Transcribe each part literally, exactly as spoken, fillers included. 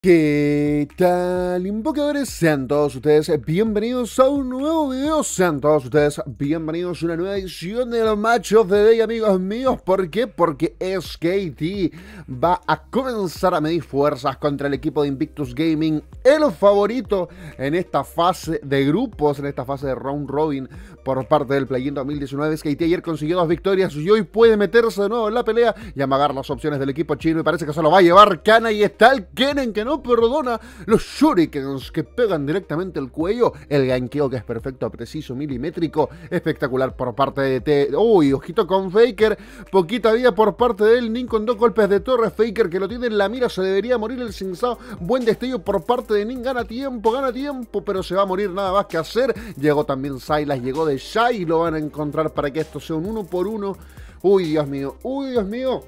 ¿Qué tal, invocadores? Sean todos ustedes bienvenidos a un nuevo video, sean todos ustedes bienvenidos a una nueva edición del Match of the Day, amigos míos. ¿Por qué? Porque S K T va a comenzar a medir fuerzas contra el equipo de Invictus Gaming, el favorito en esta fase de grupos, en esta fase de round robin por parte del Play-In dos mil diecinueve. S K T ayer consiguió dos victorias y hoy puede meterse de nuevo en la pelea y amagar las opciones del equipo chino, y parece que solo va a llevar Kana, y está el Kennen que no No perdona los shurikens que pegan directamente al cuello, el gankeo que es perfecto, preciso, milimétrico, espectacular por parte de T. Uy, ojito con Faker, poquita vida por parte de él, Nin con dos golpes de torre, Faker que lo tiene en la mira, se debería morir el Sinsao, buen destello por parte de Nin, gana tiempo, gana tiempo, pero se va a morir, nada más que hacer. Llegó también Sylas, llegó de Shai, y lo van a encontrar para que esto sea un uno por uno. Uy, Dios mío, uy, Dios mío,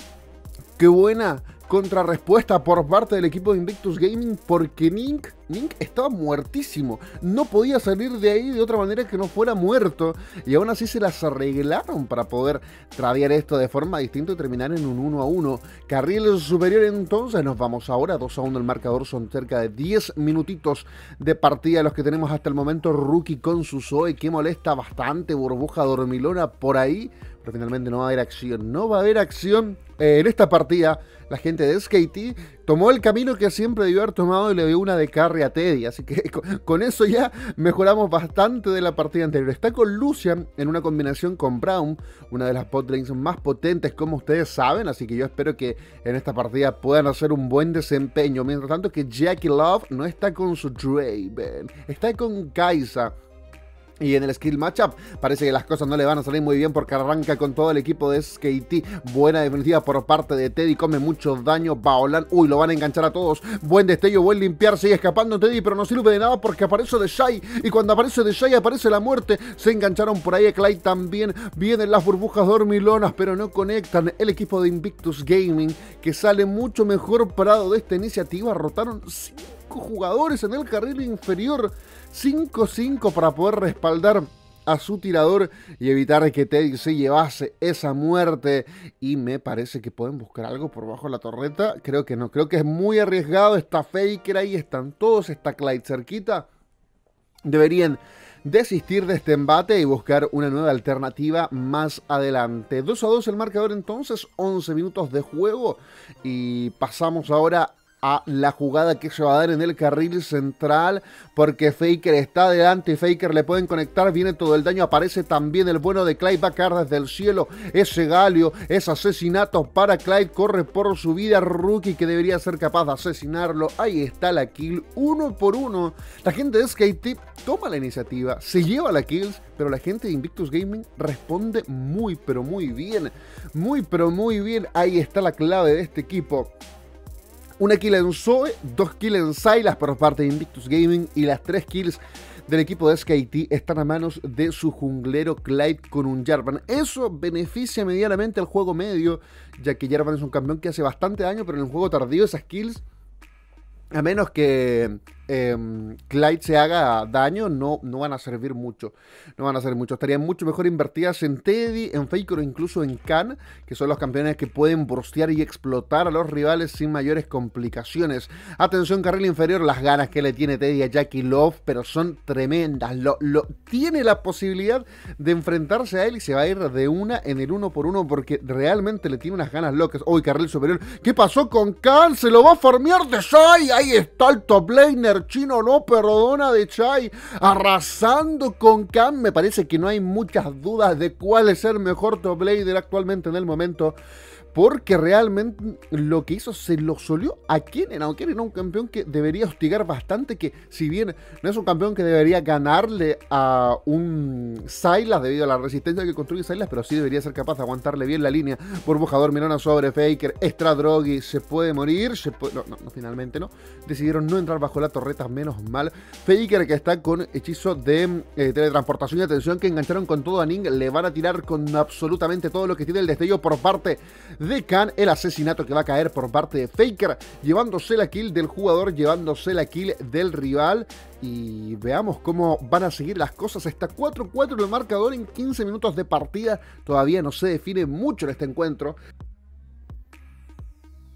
qué buena contrarrespuesta por parte del equipo de Invictus Gaming, porque Nink, Nink estaba muertísimo, no podía salir de ahí de otra manera que no fuera muerto, y aún así se las arreglaron para poder tradear esto de forma distinta y terminar en un uno a uno. Carril superior, entonces nos vamos ahora, dos a uno el marcador, son cerca de diez minutitos de partida los que tenemos hasta el momento. Rookie con su Zoe que molesta bastante, burbuja dormilona por ahí, pero finalmente no va a haber acción, no va a haber acción eh, en esta partida. La gente de S K T tomó el camino que siempre debió haber tomado y le dio una de carry a Teddy, así que con, con eso ya mejoramos bastante de la partida anterior. Está con Lucian en una combinación con Braum, una de las botlanes más potentes como ustedes saben, así que yo espero que en esta partida puedan hacer un buen desempeño. Mientras tanto que Jackie Love no está con su Draven, está con Kai'Sa. Y en el skill matchup parece que las cosas no le van a salir muy bien, porque arranca con todo el equipo de S K T. Buena defensiva por parte de Teddy, come mucho daño. Baolan, uy, lo van a enganchar a todos. Buen destello, buen limpiar, sigue escapando Teddy, pero no sirve de nada porque aparece de Shai. Y cuando aparece de Shai aparece la muerte. Se engancharon por ahí a Clyde también. Vienen las burbujas dormilonas, pero no conectan. El equipo de Invictus Gaming, que sale mucho mejor parado de esta iniciativa. Rotaron cinco jugadores en el carril inferior. cinco cinco para poder respaldar a su tirador y evitar que Teddy se llevase esa muerte. Y me parece que pueden buscar algo por bajo la torreta. Creo que no, creo que es muy arriesgado. Está Faker ahí, están todos, está Clyde cerquita. Deberían desistir de este embate y buscar una nueva alternativa más adelante. dos a dos el marcador entonces, once minutos de juego, y pasamos ahora a la jugada que se va a dar en el carril central, porque Faker está adelante, Faker le pueden conectar, viene todo el daño, aparece también el bueno de Clyde, va a caer desde el cielo ese Galio, es asesinato para Clyde, corre por su vida Rookie, que debería ser capaz de asesinarlo. Ahí está la kill, uno por uno. La gente de S K T toma la iniciativa, se lleva la kills, pero la gente de Invictus Gaming responde muy pero muy bien, muy pero muy bien. Ahí está la clave de este equipo. Una kill en Zoe, dos kills en Sylas por parte de Invictus Gaming, y las tres kills del equipo de S K T están a manos de su junglero Clyde con un Jarvan. Eso beneficia medianamente al juego medio, ya que Jarvan es un campeón que hace bastante daño, pero en el juego tardío esas kills, a menos que eh, Clyde se haga daño, no, no van a servir mucho. No van a servir mucho. Estarían mucho mejor invertidas en Teddy, en Faker o incluso en Khan, que son los campeones que pueden burstear y explotar a los rivales sin mayores complicaciones. Atención, carril inferior, las ganas que le tiene Teddy a Jackie Love, pero son tremendas. Lo, lo, tiene la posibilidad de enfrentarse a él y se va a ir de una en el uno por uno, porque realmente le tiene unas ganas locas. Uy, carril superior. ¿Qué pasó con Khan? Se lo va a farmear de Shai. Ahí está el top laner chino, no perdona de Shai, arrasando con Khan. Me parece que no hay muchas dudas de cuál es el mejor top laner actualmente en el momento, porque realmente lo que hizo se lo solió a Kennen. A Kennen, un campeón que debería hostigar bastante, que si bien no es un campeón que debería ganarle a un Sylas debido a la resistencia que construye Sylas, pero sí debería ser capaz de aguantarle bien la línea. Burbuja dormilona sobre Faker, Stradrogi se puede morir, se puede, no, no, no, finalmente no, decidieron no entrar bajo la torreta, menos mal. Faker, que está con hechizo de eh, teletransportación y atención, que engancharon con todo a Ning, le van a tirar con absolutamente todo lo que tiene el destello por parte de Khan. El asesinato que va a caer por parte de Faker, llevándose la kill del jugador, llevándose la kill del rival. Y veamos cómo van a seguir las cosas. Está cuatro cuatro el marcador en quince minutos de partida. Todavía no se define mucho en este encuentro.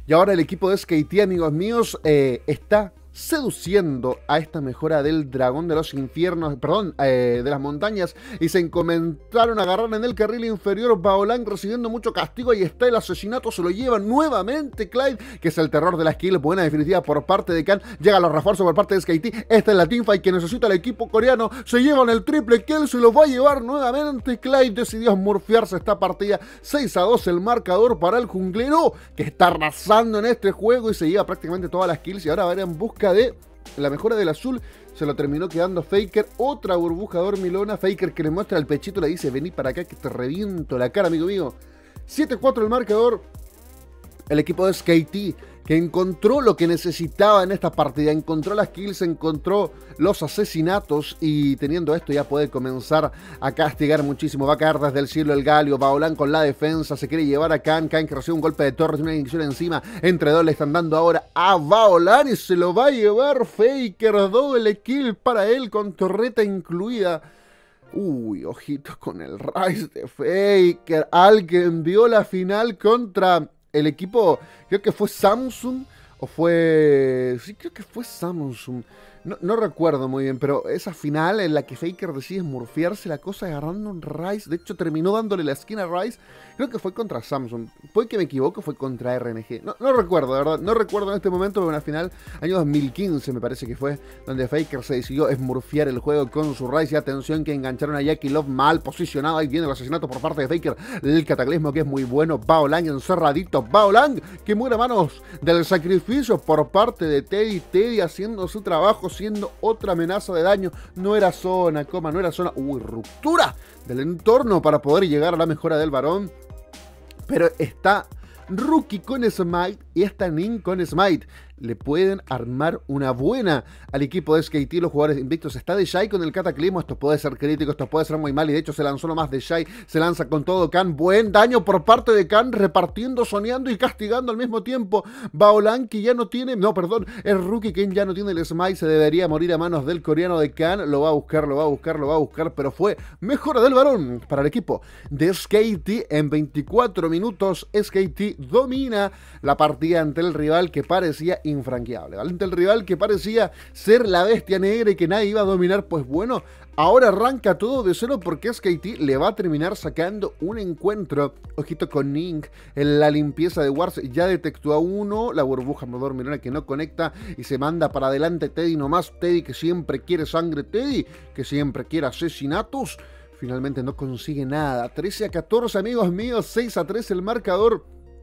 Y ahora el equipo de S K T, amigos míos, eh, está seduciendo a esta mejora del dragón de los infiernos, perdón, eh, de las montañas, y se comenzaron a agarrar en el carril inferior. Baolang recibiendo mucho castigo, y está el asesinato, se lo lleva nuevamente Clyde, que es el terror de la skill, buena definitiva por parte de Khan. Llegan los refuerzos por parte de S K T, esta es la teamfight que necesita el equipo coreano, se llevan el triple kill, se lo va a llevar nuevamente Clyde. Decidió smurfearse esta partida, seis a dos el marcador para el junglero, que está arrasando en este juego y se lleva prácticamente todas las kills, y ahora va a ir en busca de la mejora del azul. Se lo terminó quedando Faker, otra burbuja dormilona. Faker que le muestra el pechito, le dice: vení para acá que te reviento la cara, amigo mío. siete a cuatro el marcador. El equipo de S K T, que encontró lo que necesitaba en esta partida, encontró las kills, encontró los asesinatos, y teniendo esto ya puede comenzar a castigar muchísimo. Va a caer desde el cielo el Galio. Baolang con la defensa, se quiere llevar a Khan. Khan que recibe un golpe de torre, una inyección encima. Entre dos le están dando ahora a Baolang y se lo va a llevar Faker. Doble kill para él con torreta incluida. Uy, ojito con el Rise de Faker, al que envió la final contra el equipo, creo que fue Samsung, o fue... sí, creo que fue Samsung. No, no recuerdo muy bien, pero esa final en la que Faker decide smurfearse la cosa agarrando un Rise. De hecho, terminó dándole la esquina a Rise. Creo que fue contra Samsung. Puede que me equivoque, fue contra R N G. No, no recuerdo, de verdad. No recuerdo en este momento, pero una final, año dos mil quince me parece que fue, donde Faker se decidió smurfear el juego con su Rise. Y atención que engancharon a Jackie Love mal posicionado. Ahí viene el asesinato por parte de Faker. El cataclismo que es muy bueno. Baolang encerradito. Baolang que muere a manos del sacrificio por parte de Teddy. Teddy haciendo su trabajo, siendo otra amenaza de daño. No era zona, coma, no era zona. Uy, ruptura del entorno para poder llegar a la mejora del varón. Pero está Rookie con Smite y está Ning con Smite. Le pueden armar una buena al equipo de S K T, los jugadores invictos. Está DeShay con el cataclismo. Esto puede ser crítico, esto puede ser muy mal. Y de hecho se lanzó nomás DeShay. Se lanza con todo Khan. Buen daño por parte de Khan, repartiendo, soneando y castigando al mismo tiempo. Baolang que ya no tiene, no, perdón, el Rookie que ya no tiene el Smite. Se debería morir a manos del coreano de Khan. Lo va a buscar, lo va a buscar, lo va a buscar. Pero fue mejora del varón para el equipo de S K T. En veinticuatro minutos S K T domina la partida ante el rival que parecía infranqueable, ante el rival que parecía ser la bestia negra y que nadie iba a dominar. Pues bueno, ahora arranca todo de cero porque S K T le va a terminar sacando un encuentro. Ojito con Ning en la limpieza de Wars, ya detectó a uno, la burbuja dormilona que no conecta y se manda para adelante Teddy nomás. Teddy que siempre quiere sangre, Teddy que siempre quiere asesinatos. Finalmente no consigue nada. trece a catorce, amigos míos, seis a tres el marcador.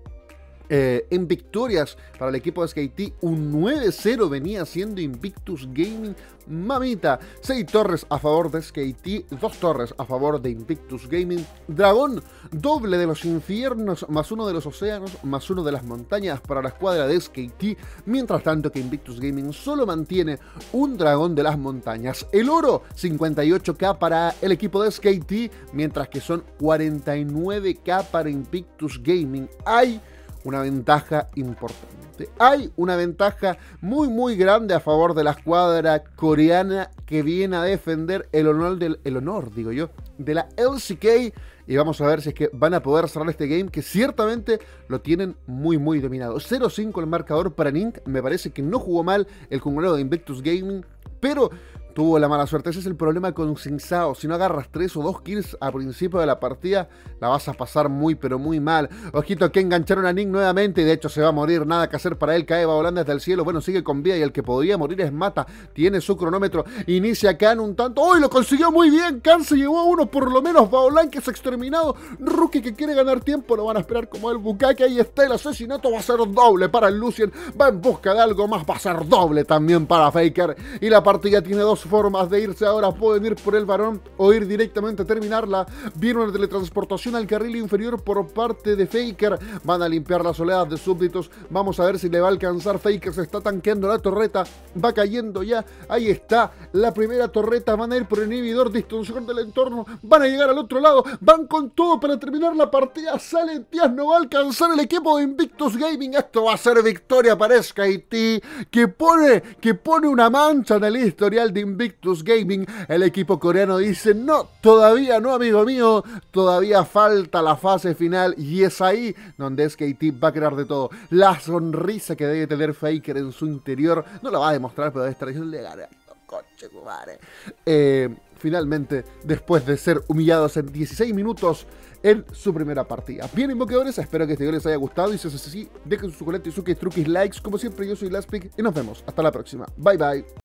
Eh, en victorias para el equipo de S K T, un nueve cero venía siendo Invictus Gaming, mamita. seis torres a favor de S K T, dos torres a favor de Invictus Gaming. Dragón doble de los infiernos, más uno de los océanos, más uno de las montañas para la escuadra de S K T. Mientras tanto que Invictus Gaming solo mantiene un dragón de las montañas. El oro, cincuenta y ocho K para el equipo de S K T, mientras que son cuarenta y nueve K para Invictus Gaming. Hay una ventaja importante. Hay una ventaja muy muy grande a favor de la escuadra coreana que viene a defender el honor del el honor, digo yo, de la L C K, y vamos a ver si es que van a poder cerrar este game que ciertamente lo tienen muy muy dominado. cero cinco el marcador para Ning. Me parece que no jugó mal el jungulero de Invictus Gaming, pero tuvo la mala suerte. Ese es el problema con Xin Zhao. Si no agarras tres o dos kills a principio de la partida, la vas a pasar muy pero muy mal. Ojito que engancharon a Ning nuevamente, y de hecho se va a morir. Nada que hacer para él. Cae Baolang desde el cielo. Bueno, sigue con vida y el que podría morir es Mata. Tiene su cronómetro. Inicia Khan un tanto. ¡Uy! Lo consiguió muy bien. Khan se llevó a uno por lo menos. Baolang que es exterminado. Rookie que quiere ganar tiempo. Lo van a esperar como el Bukake. Ahí está el asesinato. Va a ser doble para el Lucien. Va en busca de algo más. Va a ser doble también para Faker. Y la partida tiene dos formas de irse ahora. Pueden ir por el varón o ir directamente a terminarla. Viene una teletransportación al carril inferior por parte de Faker. Van a limpiar las oleadas de súbditos. Vamos a ver si le va a alcanzar. Faker se está tanqueando la torreta. Va cayendo ya. Ahí está la primera torreta. Van a ir por el inhibidor. Distorsión del entorno. Van a llegar al otro lado. Van con todo para terminar la partida. Salen tías. No va a alcanzar el equipo de Invictus Gaming. Esto va a ser victoria para S K T. Que pone, que pone una mancha en el historial de Invictus Invictus Gaming, el equipo coreano dice, no, todavía no, amigo mío, todavía falta la fase final, y es ahí donde S K T va a crear de todo. La sonrisa que debe tener Faker en su interior, no la va a demostrar, pero debe estar diciendo, le gané, coche, madre. Eh, finalmente, después de ser humillados en dieciséis minutos en su primera partida. Bien, invocadores, espero que este video les haya gustado, y si es así, dejen sus suculentos y suques, truquis, likes. Como siempre, yo soy Lastpick y nos vemos. Hasta la próxima. Bye, bye.